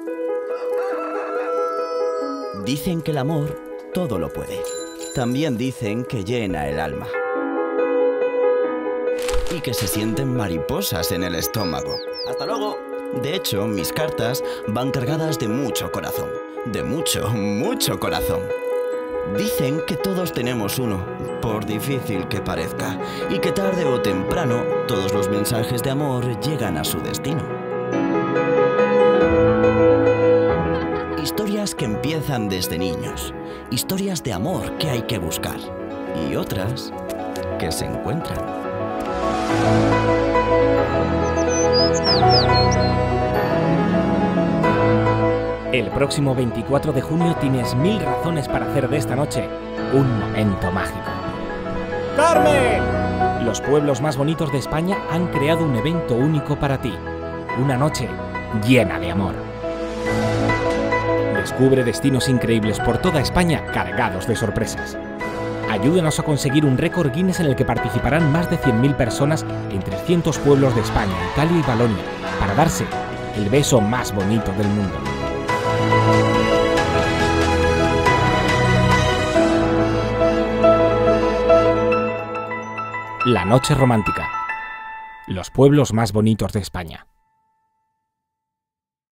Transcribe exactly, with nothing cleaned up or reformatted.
Dicen que el amor todo lo puede. También dicen que llena el alma. Y que se sienten mariposas en el estómago. ¡Hasta luego! De hecho, mis cartas van cargadas de mucho corazón. De mucho, mucho corazón. Dicen que todos tenemos uno, por difícil que parezca, y que tarde o temprano todos los mensajes de amor llegan a su destino. Historias que empiezan desde niños, historias de amor que hay que buscar, y otras que se encuentran. El próximo veinticuatro de junio tienes mil razones para hacer de esta noche un momento mágico. ¡Carmen! Los pueblos más bonitos de España han creado un evento único para ti. Una noche llena de amor. Descubre destinos increíbles por toda España cargados de sorpresas. Ayúdanos a conseguir un récord Guinness en el que participarán más de cien mil personas en trescientos pueblos de España, Italia y Valonia, para darse el beso más bonito del mundo. La noche romántica. Los pueblos más bonitos de España.